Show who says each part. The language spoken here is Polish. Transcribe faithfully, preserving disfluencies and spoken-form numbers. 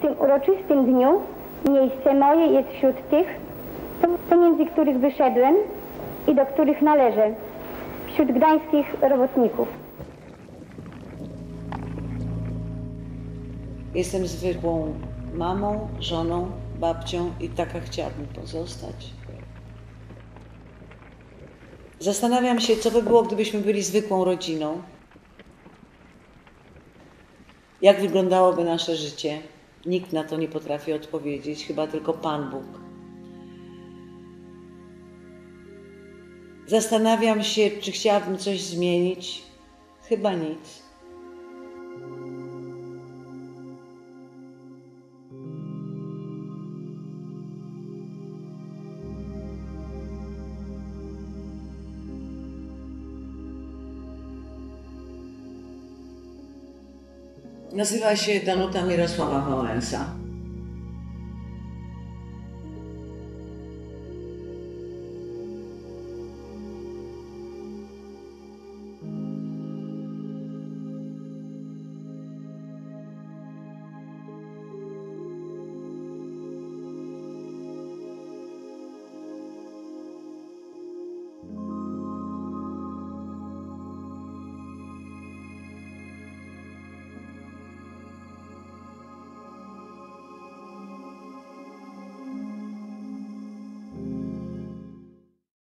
Speaker 1: tym uroczystym dniu miejsce moje jest wśród tych, pomiędzy których wyszedłem i do których należę, wśród gdańskich robotników.
Speaker 2: Jestem zwykłą mamą, żoną, babcią i taka chciałabym pozostać. Zastanawiam się, co by było, gdybyśmy byli zwykłą rodziną. Jak wyglądałoby nasze życie? Nikt na to nie potrafi odpowiedzieć, chyba tylko Pan Bóg. Zastanawiam się, czy chciałabym coś zmienić. Chyba nic. Nazywa się Danuta Mirosława Wałęsa.